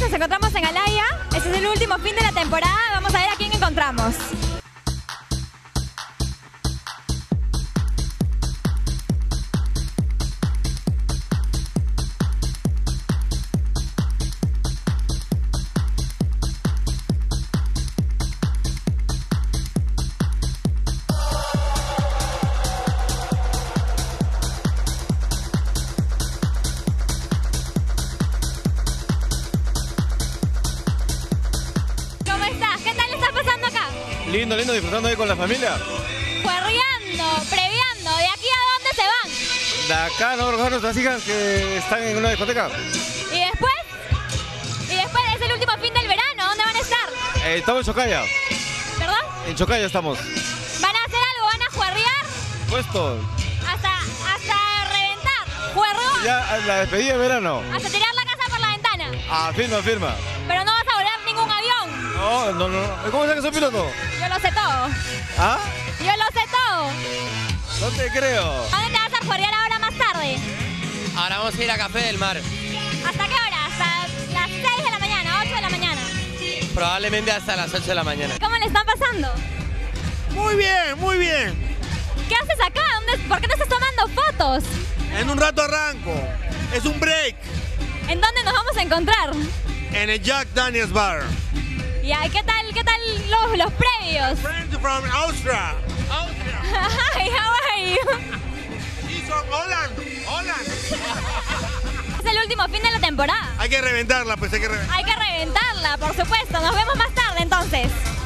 nos encontramos en Alaya. Este es el último fin de la temporada. Vamos a ver a quién encontramos. Lindo, lindo, disfrutando ahí con la familia. Juerreando, previando. ¿De aquí a dónde se van? De acá, ¿no? Recoger nuestras hijas que están en una discoteca. ¿Y después? ¿Y después es el último fin del verano? ¿Dónde van a estar? Estamos en Chocaya. ¿Perdón? En Chocaya estamos. ¿Van a hacer algo? ¿Van a juerrear? Puesto. Hasta reventar. ¿Juerrón? Ya la despedida de verano. Hasta tirar la casa por la ventana. Ah, firma, firma. Pero no vas a volar ningún avión. No. ¿Cómo sabes que soy piloto? Yo lo sé todo. ¿Ah? Yo lo sé todo. No te creo. ¿A dónde te vas a juerrear ahora más tarde? Ahora vamos a ir a Café del Mar. ¿Hasta qué hora? ¿Hasta las 6 de la mañana, 8 de la mañana? Probablemente hasta las 8 de la mañana. ¿Cómo le están pasando? Muy bien, muy bien. ¿Qué haces acá? ¿Por qué no estás tomando fotos? En un rato arranco. Es un break. ¿En dónde nos vamos a encontrar? En el Jack Daniels Bar. Ya, ¿qué tal los previos? Friends from Austria. Hi, how are you? Y son Holland. Es el último fin de la temporada. Hay que reventarla, pues hay que reventarla. Hay que reventarla, por supuesto. Nos vemos más tarde entonces.